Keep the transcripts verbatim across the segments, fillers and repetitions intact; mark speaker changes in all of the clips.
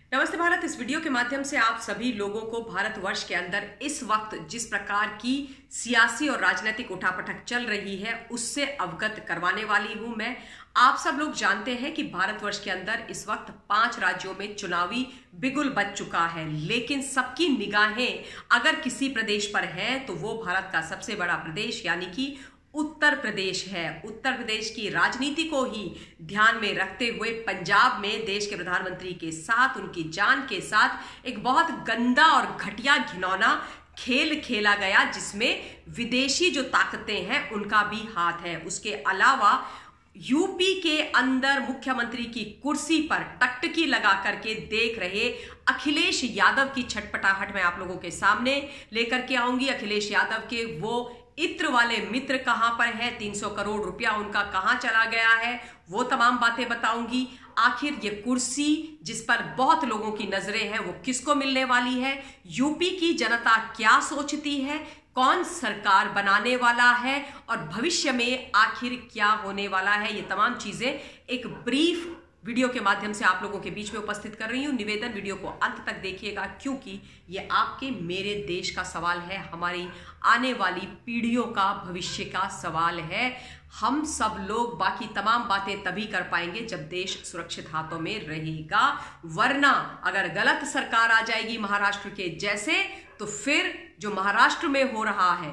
Speaker 1: नमस्ते भारत। इस वीडियो के माध्यम से आप सभी लोगों को भारतवर्ष के अंदर इस वक्त जिस प्रकार की सियासी और राजनीतिक उठापटक चल रही है उससे अवगत करवाने वाली हूं मैं। आप सब लोग जानते हैं कि भारतवर्ष के अंदर इस वक्त पांच राज्यों में चुनावी बिगुल बज चुका है, लेकिन सबकी निगाहें अगर किसी प्रदेश पर हैं तो वो भारत का सबसे बड़ा प्रदेश यानी कि उत्तर प्रदेश है। उत्तर प्रदेश की राजनीति को ही ध्यान में रखते हुए पंजाब में देश के प्रधानमंत्री के साथ, उनकी जान के साथ एक बहुत गंदा और घटिया घिनौना खेल खेला गया, जिसमें विदेशी जो ताकतें हैं उनका भी हाथ है। उसके अलावा यूपी के अंदर मुख्यमंत्री की कुर्सी पर टकटकी लगा करके देख रहे अखिलेश यादव की छटपटाहट मैं आप लोगों के सामने लेकर के आऊंगी। अखिलेश यादव के वो इत्र वाले मित्र कहां पर है, तीन सौ करोड़ रुपया उनका कहां चला गया है, वो तमाम बातें बताऊंगी। आखिर ये कुर्सी जिस पर बहुत लोगों की नजरें हैं वो किसको मिलने वाली है, यूपी की जनता क्या सोचती है, कौन सरकार बनाने वाला है और भविष्य में आखिर क्या होने वाला है, ये तमाम चीजें एक ब्रीफ वीडियो के माध्यम से आप लोगों के बीच में उपस्थित कर रही हूं। निवेदन वीडियो को अंत तक देखिएगा क्योंकि ये आपके मेरे देश का सवाल है, हमारी आने वाली पीढ़ियों का भविष्य का सवाल है। हम सब लोग बाकी तमाम बातें तभी कर पाएंगे जब देश सुरक्षित हाथों में रहेगा, वरना अगर गलत सरकार आ जाएगी महाराष्ट्र के जैसे तो फिर जो महाराष्ट्र में हो रहा है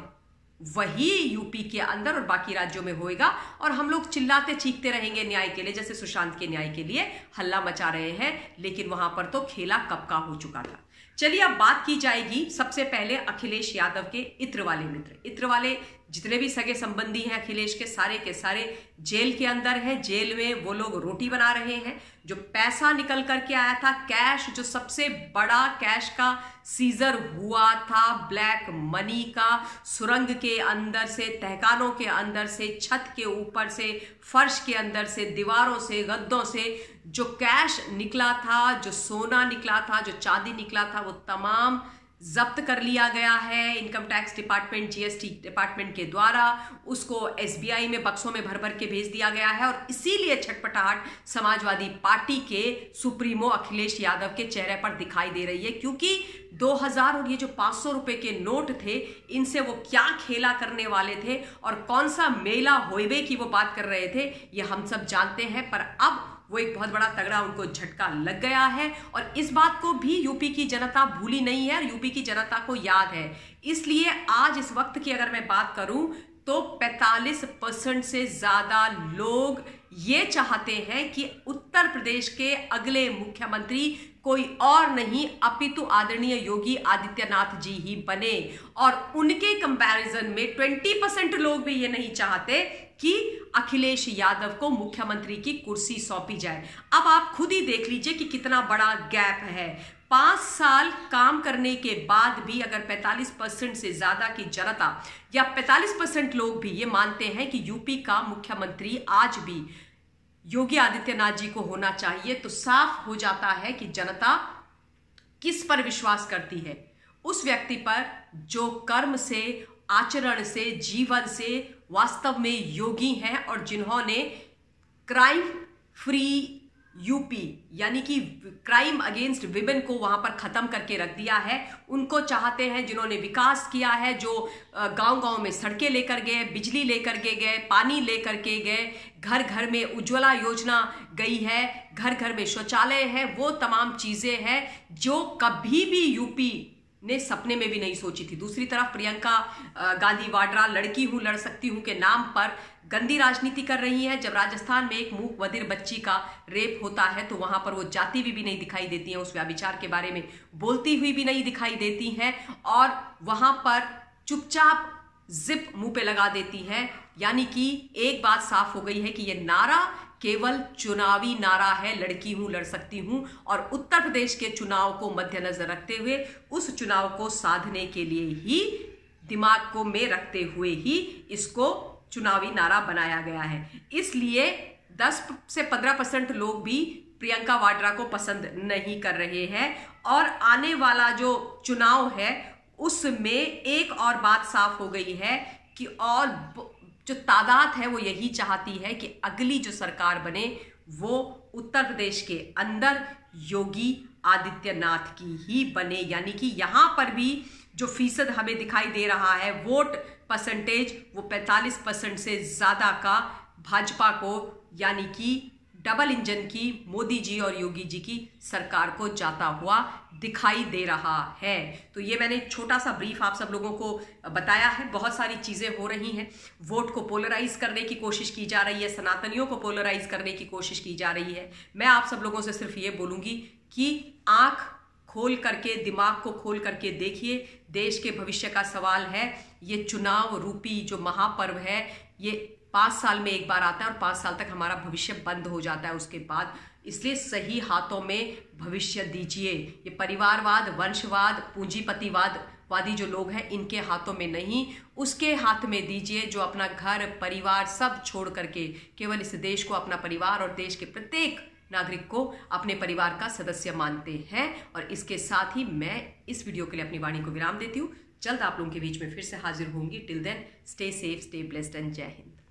Speaker 1: वही यूपी के अंदर और बाकी राज्यों में होएगा और हम लोग चिल्लाते चीखते रहेंगे न्याय के लिए, जैसे सुशांत के न्याय के लिए हल्ला मचा रहे हैं, लेकिन वहां पर तो खेला कब का हो चुका था। चलिए अब बात की जाएगी सबसे पहले अखिलेश यादव के इत्र वाले मित्र। इत्र वाले जितने भी सगे संबंधी हैं अखिलेश के, सारे के सारे जेल के अंदर हैं। जेल में वो लोग रोटी बना रहे हैं। जो पैसा निकल करके आया था, कैश, जो सबसे बड़ा कैश का सीजर हुआ था, ब्लैक मनी का, सुरंग के अंदर से, तहखानों के अंदर से, छत के ऊपर से, फर्श के अंदर से, दीवारों से, गद्दों से जो कैश निकला था, जो सोना निकला था, जो चांदी निकला था, वो तमाम जब्त कर लिया गया है income tax department, GST department के द्वारा। उसको एसबीआई में बक्सों में भर भर के भेज दिया गया है और इसीलिए छटपटाहट समाजवादी पार्टी के सुप्रीमो अखिलेश यादव के चेहरे पर दिखाई दे रही है, क्योंकि दो हज़ार और ये जो पाँच सौ रुपए के नोट थे, इनसे वो क्या खेला करने वाले थे और कौन सा मेला होइबे की वो बात कर रहे थे, ये हम सब जानते हैं। पर अब वो एक बहुत बड़ा तगड़ा उनको झटका लग गया है और इस बात को भी यूपी की जनता भूली नहीं है और यूपी की जनता को याद है। इसलिए आज इस वक्त की अगर मैं बात करूं तो पैंतालीस परसेंट से ज्यादा लोग ये चाहते हैं कि उत्तर प्रदेश के अगले मुख्यमंत्री कोई और नहीं अपितु आदरणीय योगी आदित्यनाथ जी ही बने। और उनके कंपैरिजन में बीस परसेंट लोग भी ये नहीं चाहते कि अखिलेश यादव को मुख्यमंत्री की कुर्सी सौंपी जाए। अब आप खुद ही देख लीजिए कि कितना बड़ा गैप है। पांच साल काम करने के बाद भी अगर पैंतालीस परसेंट से ज्यादा की जनता या पैंतालीस परसेंट लोग भी ये मानते हैं कि यूपी का मुख्यमंत्री आज भी योगी आदित्यनाथ जी को होना चाहिए, तो साफ हो जाता है कि जनता किस पर विश्वास करती है। उस व्यक्ति पर जो कर्म से, आचरण से, जीवन से वास्तव में योगी हैं और जिन्होंने क्राइम फ्री यूपी यानी कि क्राइम अगेंस्ट विमेन को वहां पर खत्म करके रख दिया है। उनको चाहते हैं जिन्होंने विकास किया है, जो गांव गांव में सड़कें लेकर गए, बिजली लेकर के गए, पानी लेकर के गए, घर घर में उज्ज्वला योजना गई है, घर घर में शौचालय है, वो तमाम चीजें हैं जो कभी भी यूपी ने सपने में भी नहीं सोची थी। दूसरी तरफ प्रियंका गांधी वाड्रा लड़की हूं लड़ सकती हूं के नाम पर गंदी राजनीति कर रही है। जब राजस्थान में एक मूक बधिर बच्ची का रेप होता है तो वहां पर वो जाती हुई भी नहीं दिखाई देती हैं, उस व्याभिचार के बारे में बोलती हुई भी नहीं दिखाई देती हैं और वहां पर चुपचाप जिप मुंह पे लगा देती हैं। यानी कि एक बात साफ हो गई है कि ये नारा केवल चुनावी नारा है, लड़की हूं लड़ सकती हूं, और उत्तर प्रदेश के चुनाव को मद्देनजर रखते हुए, उस चुनाव को साधने के लिए ही, दिमाग को में रखते हुए ही इसको चुनावी नारा बनाया गया है। इसलिए दस से पंद्रह परसेंट लोग भी प्रियंका वाड्रा को पसंद नहीं कर रहे हैं और आने वाला जो चुनाव है उसमें एक और बात साफ हो गई है कि और जो तादाद है वो यही चाहती है कि अगली जो सरकार बने वो उत्तर प्रदेश के अंदर योगी आदित्यनाथ की ही बने। यानी कि यहाँ पर भी जो फीसद हमें दिखाई दे रहा है वोट परसेंटेज, वो पैंतालीस परसेंट से ज़्यादा का भाजपा को, यानी कि डबल इंजन की मोदी जी और योगी जी की सरकार को जाता हुआ दिखाई दे रहा है। तो ये मैंने छोटा सा ब्रीफ आप सब लोगों को बताया है। बहुत सारी चीज़ें हो रही हैं। वोट को पोलराइज करने की कोशिश की जा रही है, सनातनियों को पोलराइज करने की कोशिश की जा रही है। मैं आप सब लोगों से सिर्फ ये बोलूँगी कि आँख खोल करके, दिमाग को खोल करके देखिए। देश के भविष्य का सवाल है। ये चुनाव रूपी जो महापर्व है, ये पाँच साल में एक बार आता है और पाँच साल तक हमारा भविष्य बंद हो जाता है उसके बाद। इसलिए सही हाथों में भविष्य दीजिए। ये परिवारवाद, वंशवाद, पूंजीपतिवाद वादी जो लोग हैं, इनके हाथों में नहीं, उसके हाथ में दीजिए जो अपना घर परिवार सब छोड़ करके केवल इस देश को अपना परिवार और देश के प्रत्येक नागरिक को अपने परिवार का सदस्य मानते हैं। और इसके साथ ही मैं इस वीडियो के लिए अपनी वाणी को विराम देती हूँ। जल्द आप लोगों के बीच में फिर से हाजिर होंगी। Till then stay safe, stay blessed and जय हिंद।